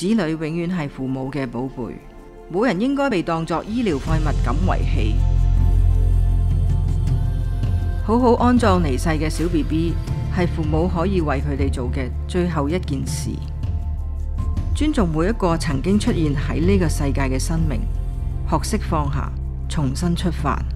子女永遠係父母嘅寶貝，冇人應該被當作醫療廢物咁遺棄。好好安葬離世嘅小 BB， 係父母可以為佢哋做嘅最後一件事。尊重每一個曾經出現喺呢個世界嘅生命，學識放下，重新出發。